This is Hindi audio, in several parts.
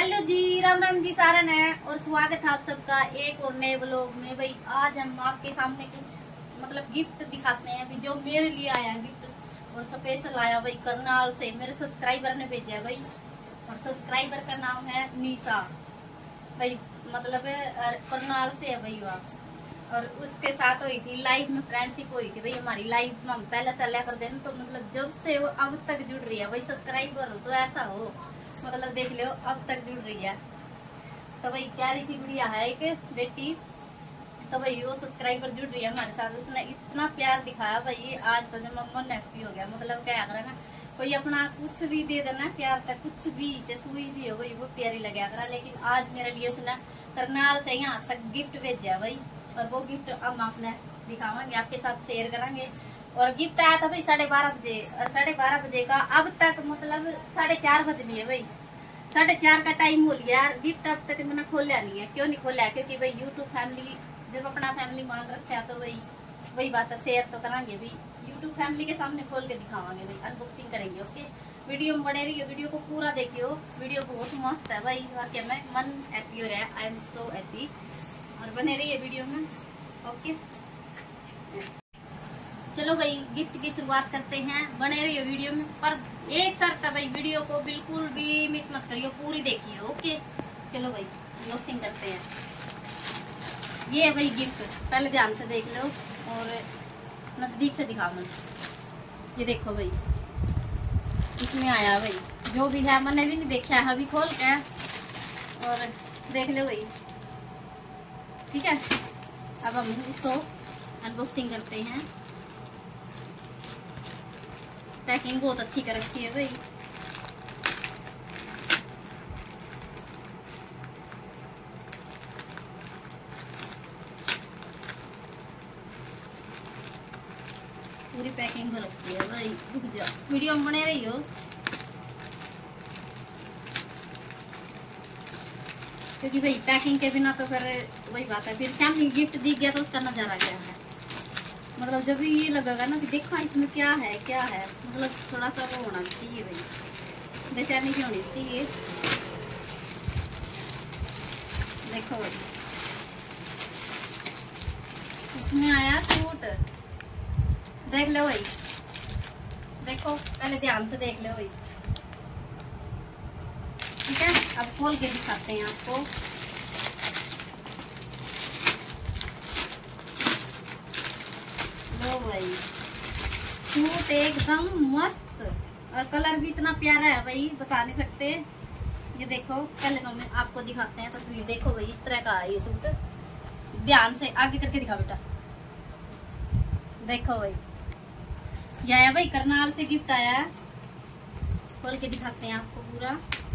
हेलो जी, राम राम जी सारा ने और स्वागत है आप सबका एक और नए व्लॉग में। भाई आज हम आपके सामने कुछ गिफ्ट दिखाते हैं भी जो मेरे लिए आया है गिफ्ट और स्पेशल आया भाई करनाल से मेरे सब्सक्राइबर ने भेजा है भाई। और सब्सक्राइबर का नाम है निशा भाई, करनाल से है भाई वहाँ। और उसके साथ हुई थी लाइव में फ्रेंडशिप हुई थी भाई हमारी। लाइव में हम पहले चला करते हैं तो जब से वो अब तक जुड़ रही है भाई। सब्सक्राइबर हो तो ऐसा हो देख लो अब तक जुड़ रही है। तो भाई प्यारी सी गुड़िया है एक बेटी, तो भाई वो सब्सक्राइबर जुड़ रही है हमारे साथ। उसने इतना प्यार दिखाया भाई आज तो जब मन हैप्पी हो गया। क्या करें ना, कोई अपना कुछ भी दे देना प्यार तक, कुछ भी जैसे भी हो भाई वो प्यारी लगे करा। लेकिन आज मेरे लिए उसने करनाल से यहाँ तक गिफ्ट भेजा भाई। और वो गिफ्ट हम आपने दिखावांगे, आपके साथ शेयर करेंगे। और गिफ्ट आया था भाई 12:30 बजे, और 12:30 बजे का अब तक 4:30 बज लिए भाई। 4:30 का टाइम हो लिया यार। गिफ्ट अब तक मैंने खोला नहीं है। क्यों नहीं खोला है? क्योंकि भाई यूट्यूब फैमिली जब अपना फैमिली मान रखा है तो भाई वही बात है, शेयर तो करेंगे भाई। यूट्यूब फैमिली के सामने खोल के दिखावांगे भाई, अनबॉक्सिंग करेंगे। ओके, वीडियो में बने रहिए, वीडियो को पूरा देखियो। वीडियो बहुत मस्त है भाई, वाकई में मन हैप्पी हो रहा है। I am so happy. और बने रहिए वीडियो में। ओके चलो भाई गिफ्ट की शुरुआत करते हैं, बने रहिए वीडियो में। पर एक शर्त है भाई, वीडियो को बिल्कुल भी मिस मत करियो, पूरी देखिए। ओके चलो भाई अनबॉक्सिंग करते हैं। ये है भाई गिफ्ट, पहले ध्यान से देख लो और नजदीक से दिखा मन। ये देखो भाई इसमें आया भाई जो भी है, मैंने भी नहीं देखा है अभी खोल के। और देख लो भाई, ठीक है। अब हम इसको अनबॉक्सिंग करते हैं। पैकिंग बहुत अच्छी कर रखी है भाई। पूरी पैकिंग कर रखी है भाई। रुक जाओ, वीडियो में बने रही हो क्योंकि भाई पैकिंग के बिना तो फिर वही बात है, फिर फैमिली गिफ्ट दी गया तो उसका नजारा क्या है। जब भी ये लगेगा ना कि देखो इसमें क्या है क्या है, थोड़ा सा वो होना चाहिए भाई, बेचैनी भी होनी चाहिए। देखो भाई इसमें आया सूट, देख लो भाई। देखो पहले ध्यान से देख लो भाई, ठीक है। अब खोल के दिखाते हैं आपको। लो भाई सूट एकदम मस्त और कलर भी इतना प्यारा है भाई, बता नहीं सकते। ये देखो पहले तो मैं आपको दिखाते हैं तस्वीर। देखो भाई इस तरह का है ये सूट, ध्यान से आगे करके दिखा बेटा। देखो भाई ये आया भाई करनाल से गिफ्ट आया है, खोल के दिखाते हैं आपको पूरा।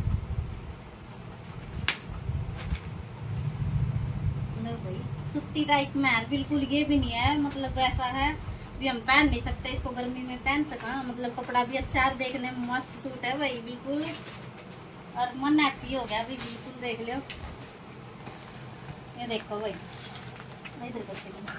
लो भाई सूती टाइप में है बिल्कुल, ये भी नहीं है ऐसा है भी हम पहन नहीं सकते इसको, गर्मी में पहन सका। कपड़ा भी अच्छा है, देखने में मस्त सूट है भाई बिल्कुल। और मन हैप्पी हो गया भाई बिल्कुल, देख लो। ये देखो भाई इधर करके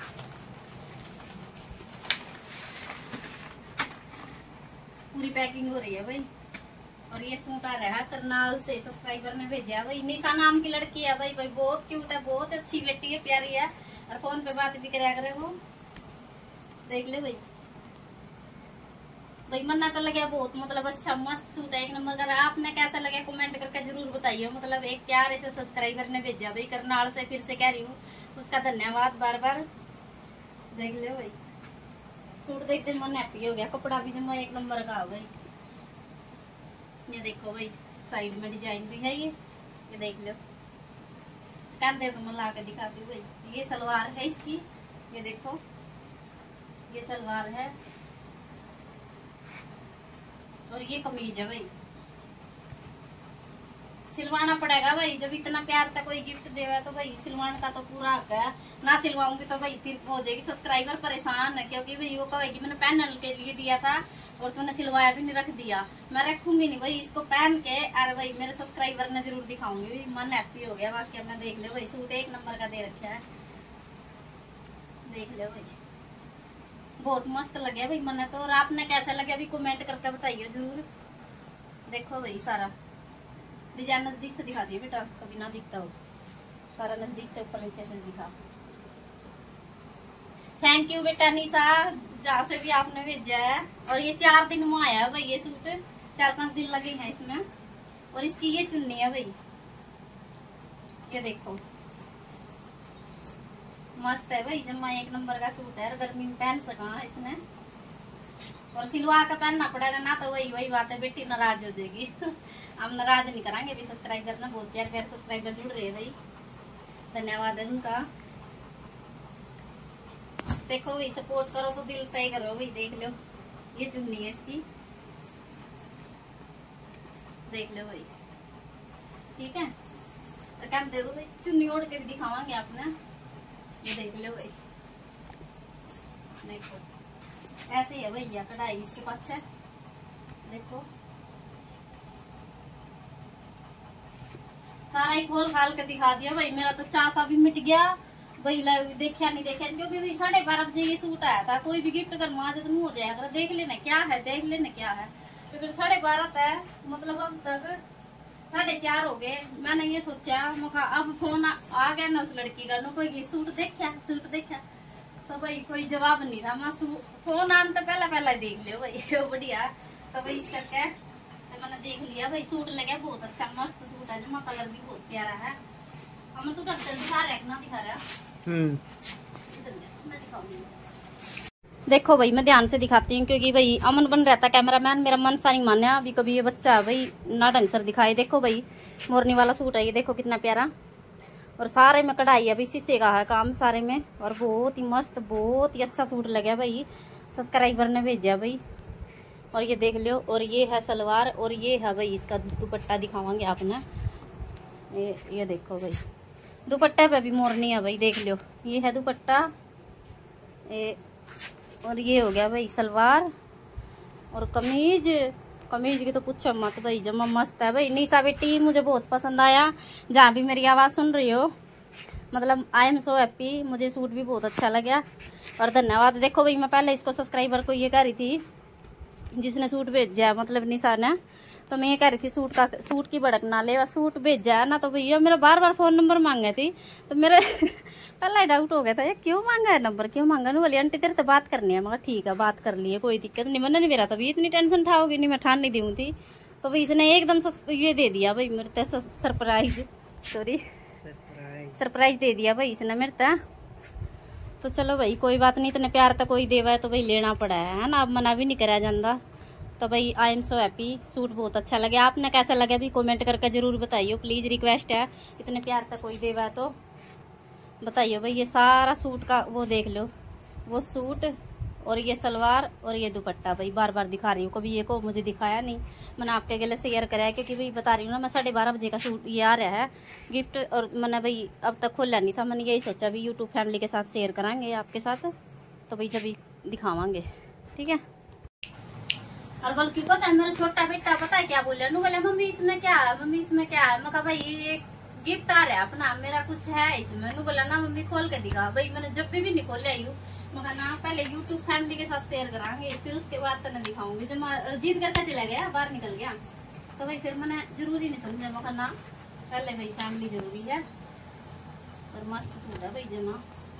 पूरी पैकिंग हो रही है भाई। और ये सूट आ रहा है करनाल से, सब्सक्राइबर ने भेजा है भाई। निशा नाम की लड़की है भाई, बहुत क्यूट है, बहुत अच्छी बेटी है, प्यारी है। और फोन पे बात भी कराया करे वो, देख ले भाई। मन्ना तो लगे बहुत अच्छा मस्त सूट है, एक नंबर का। आपने कैसा लगा कमेंट करके जरूर बताइए। एक प्यारे से सब्सक्राइबर ने भेजा भाई करनाल से, फिर से कह रही हूँ उसका धन्यवाद बार बार। देख ले भाई सूट देखते मन हैप्पी हो गया, कपड़ा भी जमा एक नंबर का है भाई। ये देखो भाई साइड में डिजाइन भी है ये देख लो। कंधे को मैं ला के दिखाती हूँ भाई। ये सलवार है इसकी, ये देखो ये सलवार है और ये कमीज है भाई। सिलवाना पड़ेगा भाई, जब इतना प्यार था कोई गिफ्ट देवा तो भाई सिलवाने का तो पूरा हक है। ना सिलवाऊंगी तो भाई फिर हो जाएगी सब्सक्राइबर परेशान है, क्योंकि भाई वो कहेगी मैंने पहनने के लिए दिया था और तूने सिलवाया भी नहीं, रख दिया। मैं रखूंगी नहीं भाई इसको पहन के। अरे भाई मेरे सब्सक्राइबर ने जरूर दिखाऊंगी भाई, मन हैप्पी हो गया वाकई में। देख लो भाई सूट एक नंबर का दे रखा है, देख लो भाई बहुत मस्त लगे भाई मैंने तो। और आपने कैसा लगे अभी कमेंट करके बताइए जरूर। देखो भाई सारा डिजाइन नजदीक से दिखा दिए बेटा, कभी ना दिखता हो, सारा नजदीक से ऊपर नीचे से दिखा। थैंक यू बेटा निशा, जहाँ से भी आपने भेजा है। और ये 4 दिन में आया है भाई ये सूट, 4-5 दिन लगे हैं इसमें। और इसकी ये चुन्नी है भाई, ये देखो मस्त है भाई, जम्मा 1 नंबर का सूट है, गर्मी में पहन सका इसने। और सिलवा का पहनना पड़ेगा ना, तो वही बात है, बेटी नाराज हो जाएगी। हम नाराज नहीं करांगे। अभी सब्सक्राइबर ना बहुत प्यार सब्सक्राइबर जुड़ रहे हैं भाई, धन्यवाद है उनका। देखो भाई सपोर्ट करो तो दिल तय करो भाई। देख लो ये चुन्नी है इसकी, देख लो भाई, ठीक है। तो क्या दे दो भाई, चुन्नी ओढ़ के भी दिखावांगे आपने, ये देख लो भाई। देखो ऐसे है भैया कढ़ाई इसके पास, देखो सारा ही खोल खाल के दिखा दिया भाई। मेरा तो चासा भी मिट गया भाई, देखा नहीं देखा, क्योंकि भाई 12:30 बजे ये सूट आया था। कोई भी गिफ्ट अगर माँ जब हो जाए, अगर देख लेना क्या है, देख लेना क्या है, क्योंकि 12:30 है, मतलब अब तक 4:30 हो गए। मैंने ये सोचा अब फोन आ गया ना उस लड़की का, कोई सूट देखा तो भाई कोई जवाब नहीं था। मैं फोन आने तो पहला ही देख लियो भाई, बढ़िया। तो भाई इस करके मैंने देख लिया भाई, सूट लगे बहुत अच्छा, मस्त सूट है, जमा कलर भी बहुत प्यारा है। हम तो दिखा रहा देखो भाई, मैं ध्यान से दिखाती हूँ, क्योंकि भाई अमन बन रहता कैमरामैन, मेरा मन सा नहीं माना अभी कभी। ये बच्चा भाई ना ढंग से दिखाए। देखो भाई मोरनी वाला सूट है ये, देखो कितना प्यारा। और सारे में कढ़ाई है भाई, शीशे का है काम सारे में। और बहुत ही मस्त, बहुत ही अच्छा सूट लगा भाई, सब्सक्राइबर ने भेजा भाई। और ये देख लो, और ये है सलवार, और ये है भाई इसका दुपट्टा, दिखावांगे आपने। ये देखो भाई, दुपट्टे पे भी मोरनी है भाई, देख लो ये है दुपट्टा। और ये हो गया भाई सलवार। और कमीज की तो पूछो मत भाई, जमा मस्त है भाई। निशा बेटी मुझे बहुत पसंद आया, जहाँ भी मेरी आवाज़ सुन रही हो, मतलब आई एम सो हैप्पी। मुझे सूट भी बहुत अच्छा लगा और धन्यवाद। देखो भाई मैं पहले इसको सब्सक्राइबर को ये कह रही थी, जिसने सूट भेजा मतलब निशा ने, तो मैं ये कह रही थी सूट की भड़क ना ले, सूट भेजा है ना। तो भैया मेरा बार फ़ोन नंबर मांगे थी, तो मेरे पहला ही डाउट हो गया था, ये क्यों मांगा है नंबर, क्यों मांगा। नहीं बोली आंटी तेरे तो बात करनी है। मगर ठीक है बात कर लिए, कोई दिक्कत नहीं। मैंने नहीं मेरा तभी इतनी टेंशन उठाओगी नहीं, मैं ठान नहीं दी थी। तो भाई इसने एकदम ये दे दिया भाई मेरे तो सरप्राइज दे दिया भाई इसने मेरे तो। तो चलो भाई कोई बात नहीं, इतने प्यार तो कोई देवा है तो भाई लेना पड़ा है ना, अब मना भी नहीं करा जाता। तो भाई I am so happy, suit बहुत अच्छा लगा। आपने कैसा लगा भी कमेंट करके ज़रूर बताइए, प्लीज़ रिक्वेस्ट है। इतने प्यार तक कोई देवा तो बताइए भाई। ये सारा सूट का वो देख लो, वो सूट और ये सलवार और ये दुपट्टा भाई बार बार दिखा रही हूँ, कभी ये को मुझे दिखाया नहीं। मैंने आपके गले शेयर कराया, क्योंकि भाई बता रही हूँ ना मैं 12:30 बजे का सूट ये आ रहा है गिफ्ट। और मैंने भाई अब तक खोला नहीं था, मैंने यही सोचा भी यूट्यूब फैमिली के साथ शेयर कराएंगे आपके साथ, तो भाई जब दिखावांगे, ठीक है। और बल्कि पता है मेरा छोटा बेटा पता है क्या बोले, बोले मम्मी इसमें क्या है, मम्मी इसमें क्या है। मैं कहा भाई ये गिफ्ट आ रहा है अपना, मेरा कुछ है इसमें। बोला ना मम्मी खोल के दिखा। भाई मैंने जब भी नहीं खोले आई हूँ, मैं ना पहले यूट्यूब फैमिली के साथ शेयर कराएंगे, फिर उसके बाद तो मैं दिखाऊंगी। जब मैं जिद करके चला गया, बाहर निकल गया, तो भाई फिर मैंने जरूरी नहीं समझा। मैं ना पहले भाई फैमिली जरूरी है। और मस्त सूट है भाई, जमा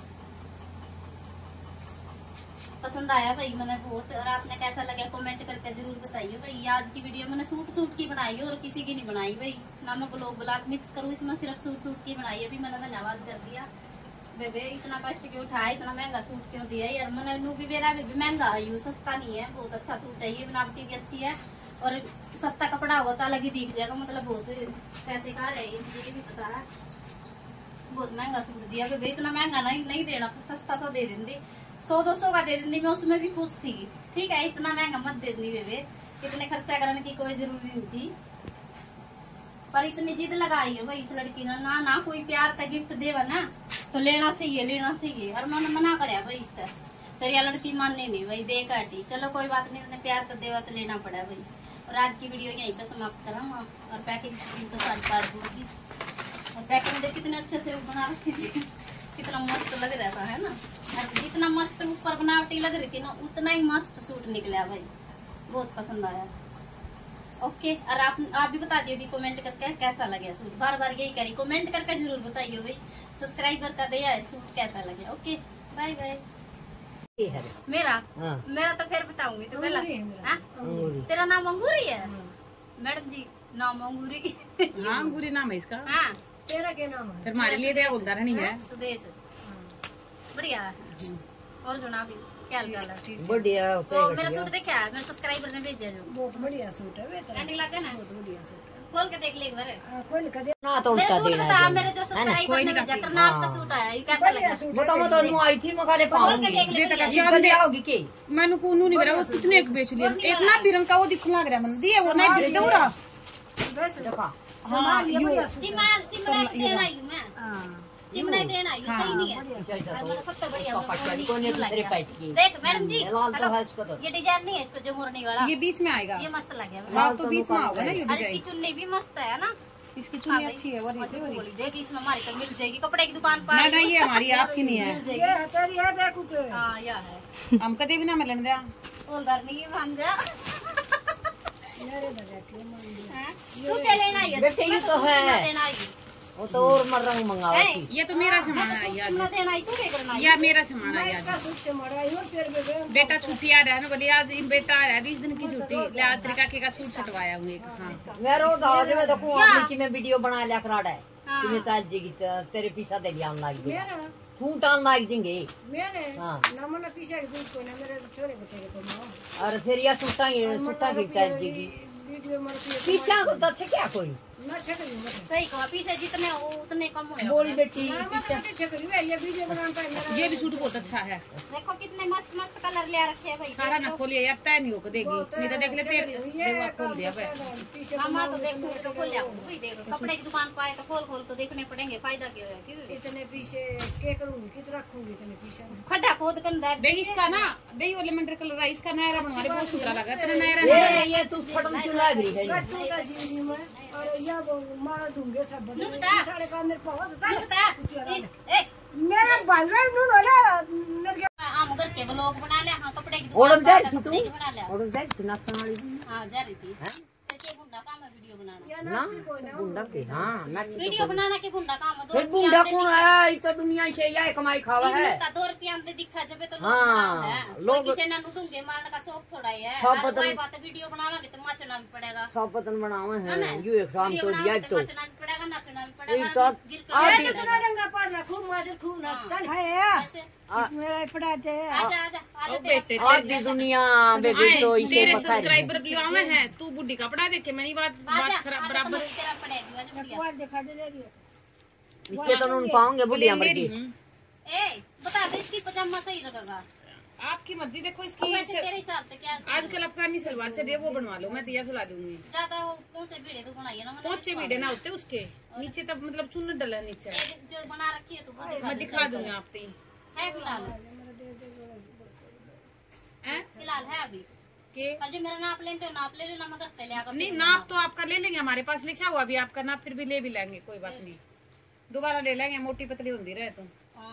पसंद आया भाई मैंने बहुत। और आपने कैसा लगा कमेंट करके जरूर बताइए भाई। आज की वीडियो मैंने सूट की बनाई है और किसी की नहीं बनाई भाई, ना मैं ब्लॉग मिक्स करूँ इसमें, सिर्फ सूट की बनाई है। अभी मैंने धन्यवाद कर दिया बेबे, इतना कष्ट क्यों उठाया, इतना महंगा सूट क्यों दिया यार। मैंने नू भी मेरा बेबी महंगा है, यू सस्ता नहीं है, बहुत अच्छा सूट है ये, बनावटी भी अच्छी है। और सस्ता कपड़ा होगा तो अलग ही दिख जाएगा, मतलब बहुत पैसे का है ये, मुझे ये भी पता है। बहुत महंगा सूट दिया बेबे, इतना महंगा नहीं देना, सस्ता सा दे देंगे, 100-200 का दे देंगी, मैं उसमें भी खुश थी। ठीक है इतना महंगा मत दे दी बेबे, इतने खर्चा करने की कोई जरूरी नहीं थी। पर इतनी जिद लगाई है भाई इस लड़की ने, ना कोई प्यार का गिफ्ट देवा ना तो लेना चाहिए। और मैंने मना कराया भाई इससे, फिर यह लड़की माननी नहीं भाई, दे काटी। चलो कोई बात नहीं, इतने प्यार तो देवा तो लेना पड़ा भाई। और आज की वीडियो यहीं पे समाप्त करूँगा। और पैकिंग तो सारी काट दूंगी। और पैकिंग में कितने अच्छे से बना रखी थी, कितना मस्त लग रहा था, है ना। और जितना मस्त ऊपर बनावटी लग रही थी ना, उतना ही मस्त सूट निकला भाई, बहुत पसंद आया। ओके। और आप भी बता दिए भी कमेंट करके कैसा लगे सूट। बार बार यही करी, कमेंट करके जरूर बताइए भाई सब्सक्राइबर का दिया सूट कैसा लगे। Okay bye bye. मेरा तो फिर बताऊंगी तो पहला। तेरा नाम अंगूरी है मैडम जी? नाम अंगूरी। हाँ अंगूरी नाम है इसका। हाँ तेरा क्या नाम है? फिर हमारे लिए दिया उदाहरण ही है। सुदेश बढ़िया। और सुना भी क्या हाल है? बढ़िया। तो मेरा सूट देखा है मेरे सब्सक्राइबर ने भेजा जो बहुत बढ़िया सूट है। कैंडी लगा ना? बहुत बढ़िया सूट है। खोल के देख ले एक बार। खोल के देख ना तो मेरे उल्टा सूट देना बता है। मेरे जो सब्सक्राइबर ने भेजा करनाल का सूट आया ये कैसा लगा? बताओ तो नु आई थी मगाले पाऊंगी। ये तक ये कर लिया होगी के मैंने को नहीं मेरा वो कितने एक बेच लिया। एक ना बिरंग का वो दिखने लग रहा है मन दिए वो नहीं दे रहा। देखा हाँ यो सिमरन देना ही मैं। सिमरन देना ही सही नहीं है। तो सबसे बढ़िया को ने दूसरे पैट की देख मैडम जी लाल तो है इसका तो ये डिजाइन नहीं है इस पे जो मोरनी वाला ये बीच में आएगा। ये मस्त लगे। लाल तो बीच में होगा ना ये और इसकी डिजाइन। चुन्नी भी मस्त है ना? इसकी चुन्नी अच्छी है। और देख इसमें हमारी तो मिल जाएगी कपड़े की दुकान पर। नहीं ये हमारी आपकी नहीं है। मिल जाएगी। हाँ यह है। हम कदे भी ना मिलन दिया। उधर नहीं भांजा। तू क्या लेना है? बेटे ये तो है वो तो और रंग मंगावा थी। ये तो मेरा सामान है यार। देना है तू क्या करना है? या मेरा सामान है यार। बेटा छुट्टी आ रहा है ना बोले आज बेटा आ रहा है 20 दिन की छुट्टी ले आज तरीका के का सूट छटवाया हूँ एक। हाँ मैं रोज आज में देखूं आप की मैं वीडियो बना लिया कराड़ा है कि मैं चल जेगी तेरे पीछा दे लिया लाग दे सूट आन लाग जेंगे मेरे हां ना मन पीछे दूध को ना मेरे छोरे बतेरे को और फिर या सूटा की चल जेगी वीडियो मारती पीछा को तो अच्छे क्या कोई ना छकरी सही कहा पीछे जितने हो उतने कम हो। बोली बेटी पीछा छकरी है ये वीडियो बनाता है मेरा। ये भी सूट बहुत अच्छा है। देखो कितने मस्त मस्त कलर ले रखे हैं भाई। सारा ना खोलिए यार तय नहीं होकर देगी नहीं तो देख लेते देवा खोल दिया भाई। मामा तो देखूंगी तो खोल भाई देखो कपड़े की दुकान पर आए तो खोल तो देखने पड़ेंगे फायदा क्या है क्यों इतने पीछे के करूंगी कितना रखूंगी इतने पीछे खड्डा खोद कर देख इसका ना दे वो लेमंडर कलर है इसका नया बनवाले बहुत सुथरा लगा तेरा नया ये तू फटन क्यों लग रही है और या मारा दूंगे सब सारे काम मेरे पास मेरा भाई नून वाला मेरे हम घर के ब्लॉग बना ले। हाँ कपड़े की ओडम दुकान जा रही थी तू बना ले। ओडम जा रही थी नाचने वाली हाँ जा रही थी। तो गुंडा काम है वीडियो बनाना ना गुंडा के हाँ नाच वीडियो बनाना के गुंडा काम है। फिर गुंडा कौन आया इतना दुनिया से या कमाई खावा है 2 रुपया में दिखा जब तो हाँ, लोग किसी ना ढूंढे मारने का शौक थोड़ा ही है। सब बदल बात वीडियो बनावांगे तो नाचना भी पड़ेगा। सब पतन बनावे हैं यो एक शाम तो दिया तो नाचना भी पड़ेगा नाचना भी ये पड़ेगा। तो आदि इतना डंगा पड़ना खूब माजर खूब नाच चल है मेरा पढ़ाते हैं। आजा आजा आजा बेटे आधी दुनिया बेबी तो इसे तेरे बता रही सब्सक्राइबर बुलावे हैं तू बुढ़ी कपड़ा देखे मेरी बात खराब बराबर तेरा पड़ेगा जो बढ़िया। दिखा दे इसके तो उन पाऊंगे बुढ़िया मर गई ए बता दे इसकी पजामा सही लगेगा आपकी मर्जी देखो इसकी वैसे तेरे हिसाब से क्या आजकल अफगानी सलवार से दे वो बनवा लो मैं दिया सिला दूंगी। ज्यादा वो कौन से भिड़े तो बनाइए ना मैंने पहुंचे वीडियो ना होते उसके नीचे तब मतलब चुन डला नीचे जो बना रखी है तो वो मैं दिखा दूंगी आपको है फिलहाल फिलहाल है अभी के कल जो मेरा नाप लेते हो नाप ले लेना मगर ले आकर नहीं नाप तो आपका ले लेंगे हमारे पास लिखा हुआ अभी आपका नाप फिर भी ले भी लेंगे कोई बात नहीं दोबारा ले लेंगे मोटी पतली होती रहे तो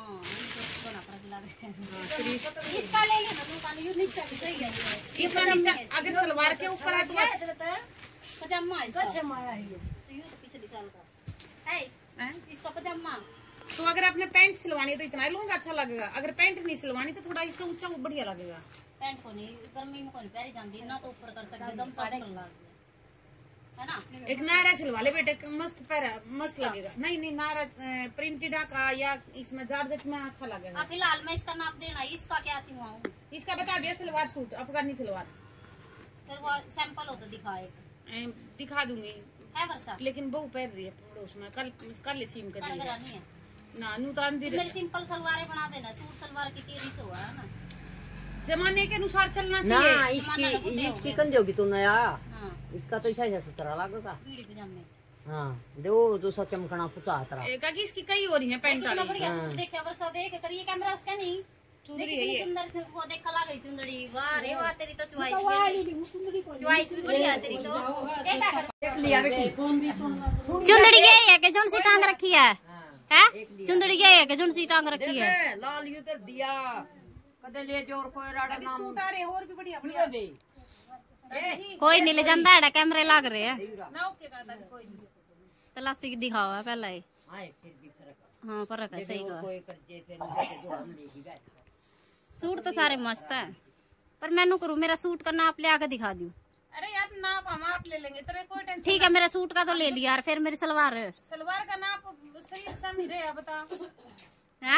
इसका ले लेना दुकान यू नीचे भी सही है इसका नीचे अगर सलवार के ऊपर है तो पजामा है पजामा है ये ये तो पिछले साल का है इसका पजामा। तो अगर आपने पैंट सिलवानी है तो इतना लूंगा अच्छा लगेगा अगर पैंट नहीं सिलवानी तो थोड़ा इससे ऊंचा बढ़िया लगेगा। पैंट को नहीं गर्मी में कौन पहरी जाती ना तो ऊपर कर सकते दम साढ़े है ना। एक नायरा सिलवा ले बेटे मस्त पैरा मस्त लगेगा। नहीं नहीं नायरा प्रिंटेड का या इसमें जारजेट में अच्छा लगेगा। फिलहाल मैं इसका नाप देना इसका क्या सिलवाऊं इसका बता दिया सलवार सूट अफगानी सलवार फिर वो सैंपल हो तो दिखाए दिखा दूंगी है वर्षा लेकिन बहु पहन रही है पड़ोस में कल सीम कर दी नहीं है ना नू तो आंधी मेरी सिंपल सलवारें बना देना सूट सलवार की केरी से हुआ है ना जमाने के अनुसार चलना ना चाहिए। इसकी कंधे होगी तू नया इसका तो ऐसा 17 लगेगा बीड़ी पजामे हाँ दो दो सौ चमकना 75 की इसकी कई हो रही है पैंट कितना बढ़िया सूट देखे वर्षा देख करिए कैमरा उसका नहीं चुंदड़ी है ये सुंदर वो देखा लग रही चुंदड़ी वाह रे वाह तेरी तो चॉइस भी बढ़िया तेरी तो एटा कर देख लिया बेटी चुंदड़ी ये है कि जोन सी टांग रखी है हैं चुंदड़ी ये है कि जोन सी टांग रखी है लाल यू कर दिया कदे ले जोर कोई राडा नाम सूट आ रहे और भी बढ़िया बढ़िया कोई नहीं ले जाता है, कैमरे लग रहे हैं। ना ओके का दादी कोई नहीं। तलाशी दिखावा है पहले ही। हाँ फिर भी फर्क है। हाँ फर्क है, सही कहा। कोई करजे फिर जो हम लेके गए सूट तो सारे मस्त हैं, पर मैनू करूँ मेरा सूट का नाप ले आके दिखा दूँ। अरे यार नाप हम आप ले लेंगे, तेरे कोई टेंशन। ठीक है, मेरा सूट का तो ले लिया यार, फिर मेरी सलवार सलवार का नाप सही सम ही रहे बता। है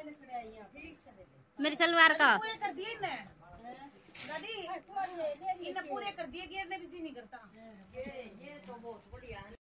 मेरी सलवार का पूरे कर दिए ना दादी, इन्हें पूरे कर दिए, गिरने की चीज नहीं करता। ये तो बहुत बढ़िया है।